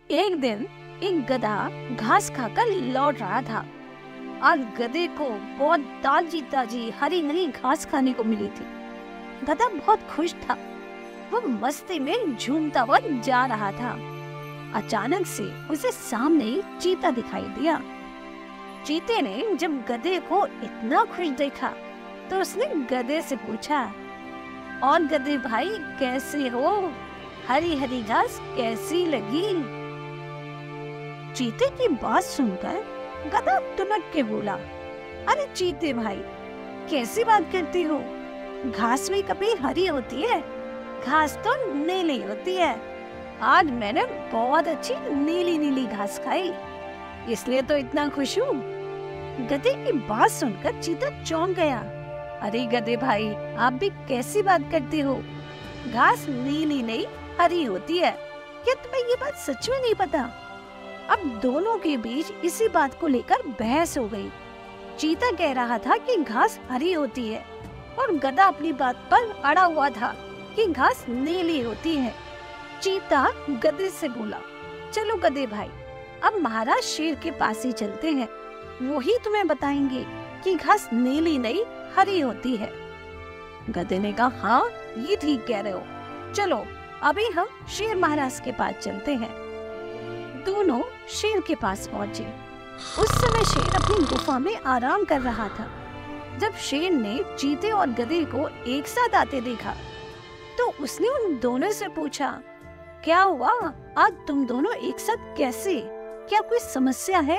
एक दिन एक गधा घास खाकर लौट रहा था और गधे को बहुत ताजी हरी हरी घास खाने को मिली थी। गधा बहुत खुश था। वो मस्ती में झूमता हुआ जा रहा था। अचानक से उसे सामने चीता दिखाई दिया। चीते ने जब गधे को इतना खुश देखा तो उसने गधे से पूछा, और गधे भाई कैसे हो? हरी हरी घास कैसी लगी? चीते की बात सुनकर गधा तुनक के बोला, अरे चीते भाई, कैसी बात करती हो? घास भी कभी हरी होती है? घास तो नीली होती है। आज मैंने बहुत अच्छी नीली नीली घास खाई, इसलिए तो इतना खुश हूँ। गधे की बात सुनकर चीता चौंक गया। अरे गधे भाई, आप भी कैसी बात करते हो? घास नीली नहीं हरी होती है। क्या तुम्हें ये बात सच में नहीं पता? अब दोनों के बीच इसी बात को लेकर बहस हो गई। चीता कह रहा था कि घास हरी होती है और गधा अपनी बात पर अड़ा हुआ था कि घास नीली होती है। चीता गधे से बोला, चलो गधे भाई, अब महाराज शेर के पास ही चलते हैं। वो ही तुम्हें बताएंगे कि घास नीली नहीं हरी होती है। गधे ने कहा, हाँ ये ठीक कह रहे हो, चलो अभी हम शेर महाराज के पास चलते हैं। दोनों शेर के पास पहुँचे। उस समय शेर अपनी गुफा में आराम कर रहा था। जब शेर ने चीते और गधे को एक साथ आते देखा तो उसने उन दोनों से पूछा, क्या हुआ? आज तुम दोनों एक साथ कैसे? क्या कोई समस्या है?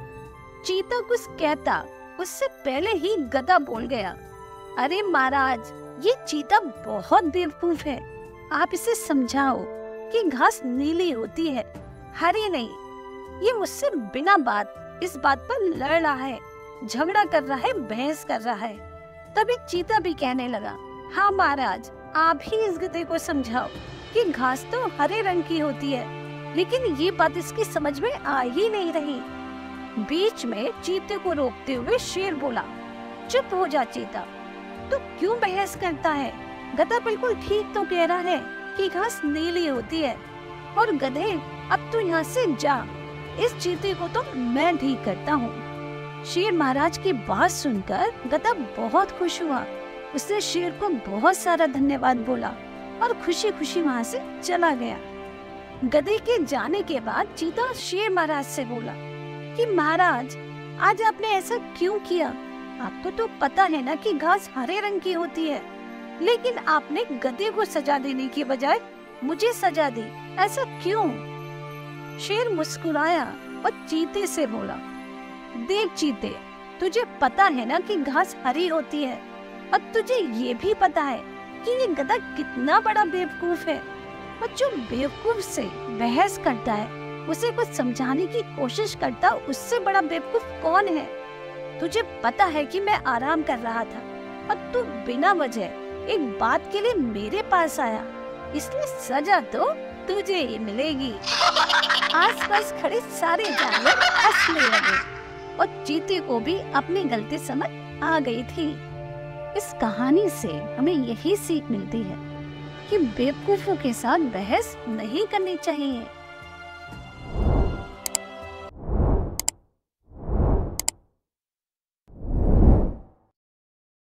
चीता कुछ कहता उससे पहले ही गधा बोल गया, अरे महाराज, ये चीता बहुत बेवकूफ है। आप इसे समझाओ कि घास नीली होती है, हरी नहीं। ये मुझसे बिना बात इस बात पर लड़ रहा है, झगड़ा कर रहा है, बहस कर रहा है। तभी चीता भी कहने लगा, हाँ महाराज, आप ही इस गधे को समझाओ कि घास तो हरे रंग की होती है, लेकिन ये बात इसकी समझ में आ ही नहीं रही। बीच में चीते को रोकते हुए शेर बोला, चुप हो जा चीता, तू क्यों बहस करता है? गधा बिल्कुल ठीक तो कह रहा है कि घास नीली होती है। और गधे, अब तू यहाँ से जा, इस चीते को तो मैं ठीक करता हूँ। शेर महाराज की बात सुनकर गधा बहुत खुश हुआ। उसने शेर को बहुत सारा धन्यवाद बोला और खुशी खुशी वहाँ से चला गया। गधे के जाने के बाद चीता शेर महाराज से बोला कि महाराज, आज आपने ऐसा क्यों किया? आपको तो पता है ना कि घास हरे रंग की होती है, लेकिन आपने गधे को सजा देने की बजाय मुझे सजा दी, ऐसा क्यों? शेर मुस्कुराया और चीते से बोला, देख चीते, तुझे पता है ना कि घास हरी होती है, और तुझे ये भी पता है कि ये गधा कितना बड़ा बेवकूफ है। और जो बेवकूफ से बहस करता है, उसे कुछ समझाने की कोशिश करता, उससे बड़ा बेवकूफ कौन है? तुझे पता है कि मैं आराम कर रहा था और तू बिना वजह एक बात के लिए मेरे पास आया, इसलिए सजा तो तुझे ही मिलेगी। आसपास खड़े सारे जानवर हंसने लगे और चीते को भी अपनी गलती समझ आ गई थी। इस कहानी से हमें यही सीख मिलती है कि बेवकूफों के साथ बहस नहीं करनी चाहिए।